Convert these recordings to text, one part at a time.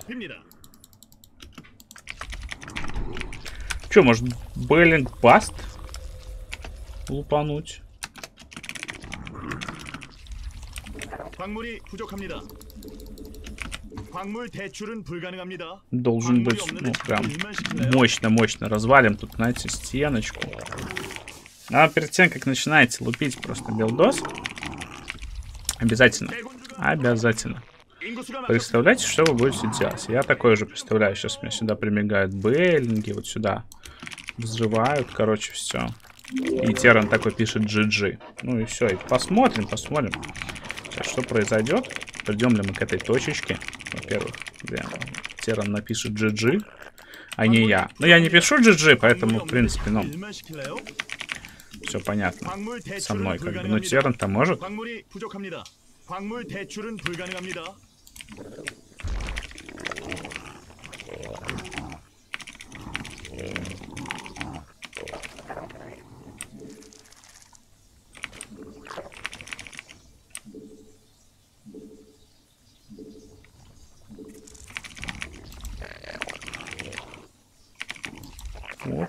잡힙니다. Че, может, Беллинг Баст лупануть? 광물이 부족합니다. 광물 대출은 불가능합니다. Должен быть, ну, прям мощно развалим тут, знаете, стеночку. А перед тем, как начинаете лупить просто билдос, обязательно, представляете, что вы будете делать. Я такое же представляю. Сейчас мне сюда прибегают Беллинги, вот сюда взрывают, короче, все. И Терран такой пишет GG. Ну и все, и посмотрим. Сейчас что произойдет? Придем ли мы к этой точечке? Во-первых, где Терран напишет GG, а не я. Но я не пишу GG, поэтому, в принципе, ну, все понятно со мной, как бы. Но Терран-то может. Вот.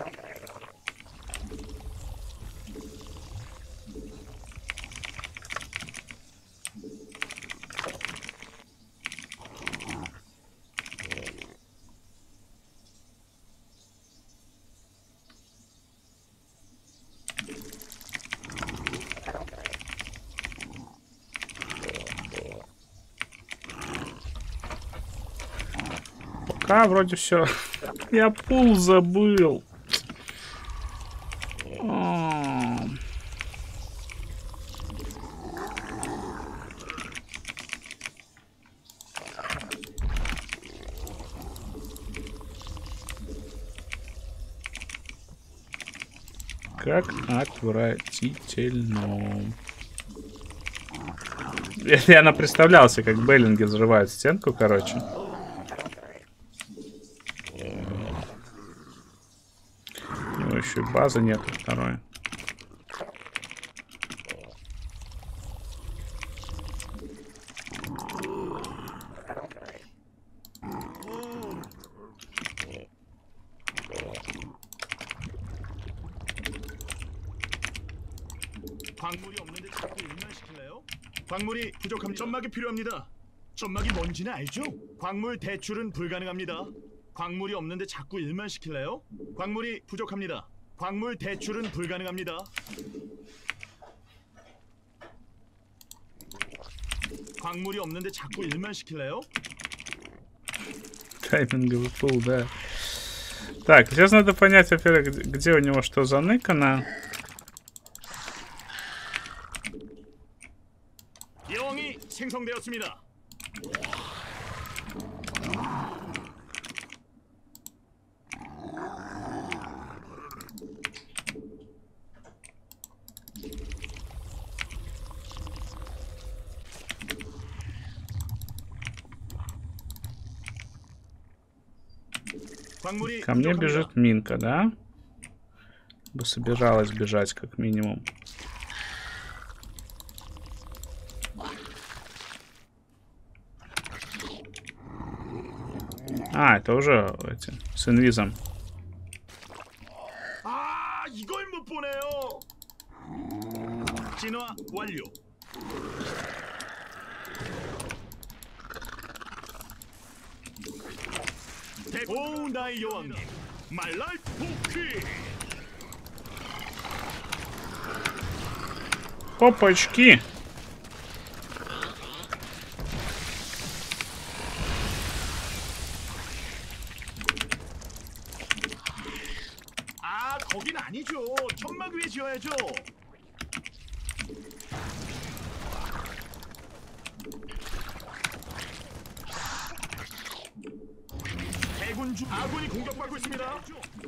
Пока вроде все. Я пул забыл. Как отвратительно. Я напредставлялся, как Беллинги взрывают стенку, короче. У него еще и базы нету второй. 광물이 없는데 자꾸 일만 시킬래요? 광물이 부족합니다. 점막이 필요합니다. 점막이 뭔지는 알죠? 광물 대출은 불가능합니다. 광물이 없는데 자꾸 일만 시킬래요? 광물이 부족합니다. 광물 대출은 불가능합니다. 광물이 없는데 자꾸 일만 시킬래요? Тайминговый пул, да. Так, сейчас надо понять, во-первых, где у него что заныкано. 여왕이 생성되었습니다. Ко мне бежит Минка, да? Бы собиралась бежать, как минимум. А, это уже эти, с инвизом. 아, 이걸 못 보네요. 진화 완료. 오, 나의 여왕님. 말랄 포키. Опачки! 아, 거긴 아니죠. 천막 위에 지어야죠. 대군주 아군이 공격받고 있습니다.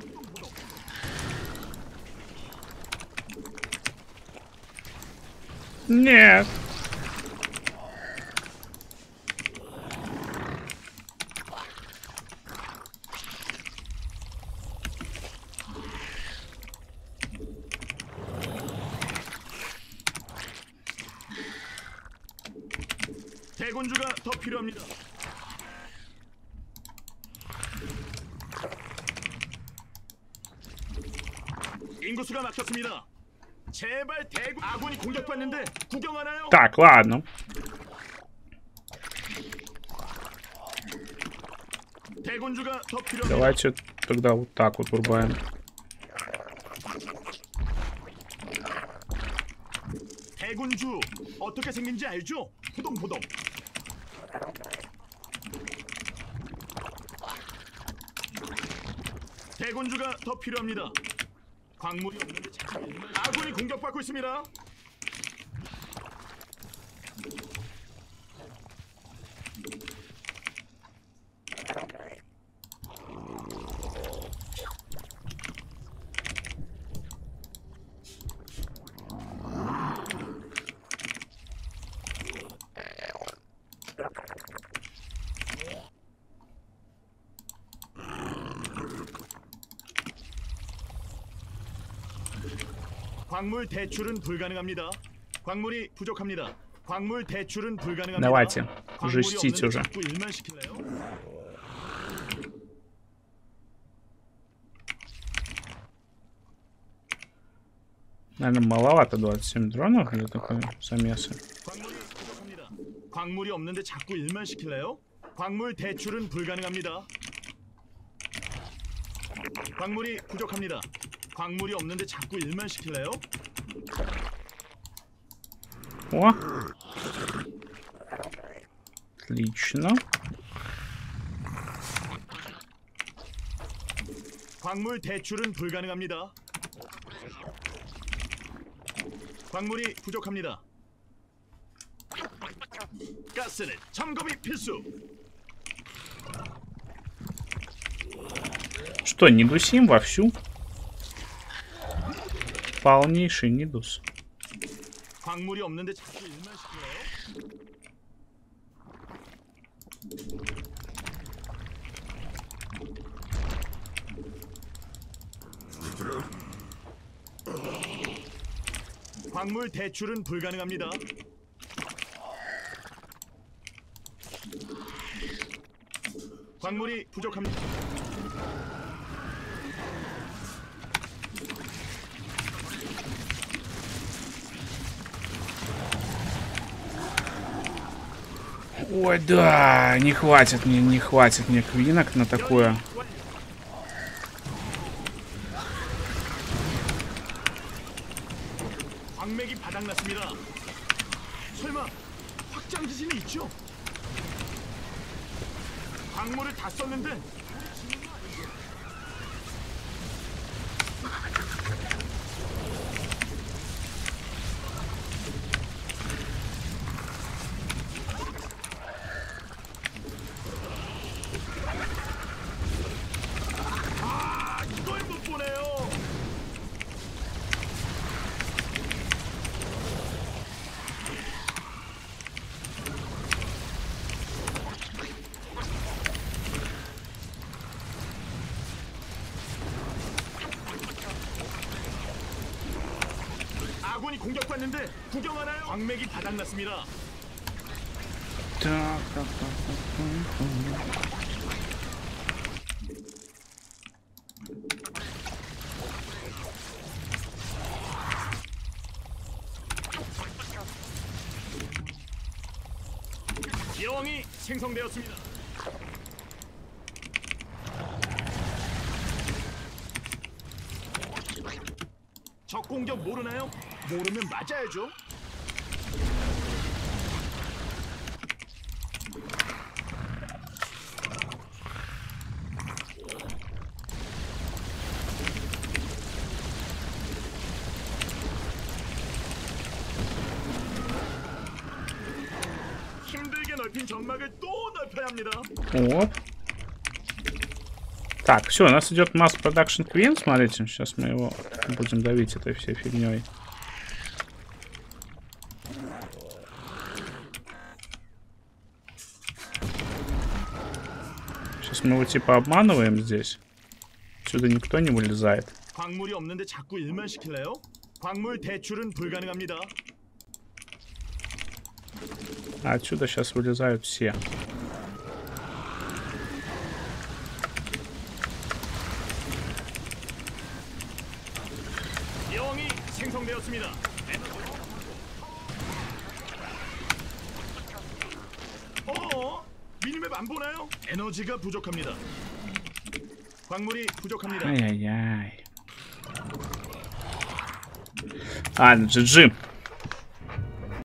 Нет. 대군주가 더 필요합니다. 호수가 막혔습니다. 제발 대군 아군이 공격받는데 구경하나요? Так, ладно. 대군주가 더 필요합니다. Давайте тогда вот так вот врубаем. 대군주 어떻게 생긴지 알죠? 포동포동. 대군주가 더 필요합니다. 광물이 없는데 자꾸 아군이 공격받고 있습니다. 광물 대출은 불가능합니다. 광물이 부족합니다. 광물 대출은 불가능합니다. Давайте, 광물이 жестите 없는데 уже. 자꾸 일만 시킬래요? Наверное, маловато 27 дронов для такой замеса. 광물이 부족합니다. 광물이 없는데 자꾸 일만 시킬래요? 광물 대출은 불가능합니다. 광물이 부족합니다. 광물이 없는데 자꾸 일만 시킬래요? О! Отлично. 광물 대출은 불가능합니다. 광물이 부족합니다. 가스는 점검이 필수. Что, не дусим вовсю? Полнейший недус. 광물이 없는데 자꾸 일만 시킬래요? 광물 대출은 불가능합니다. 광물이 부족합니다. Ой, да, не хватит мне квинок на такое. 광맥이 바닥났습니다. 설마 확장 기신이 있죠? 광물을 다 썼는데 이걸 못 보네요. 아군이 공격받는데 구경하나요? 광맥이 바닥났습니다. Так. 기왕이 생성되었습니다. 적 공격 모르나요? 모르면 맞아야죠. 힘들게 넓힌 점막을 또 넓혀야 합니다. Вот. Так, все, у нас идет масс продакшн Queen. Смотрите, сейчас мы его будем давить этой всей фигней. Сейчас мы его типа обманываем здесь. Отсюда никто не вылезает. 광물이 없는데 자꾸 일만 시킬래요? 광물 대출은 불가능합니다. А отсюда сейчас вылезают все. 생성되었습니다. 미니맵 안 보나요? 에너지가 부족합니다. 광물이 부족합니다. Ай-яй-яй. Ладно, GG.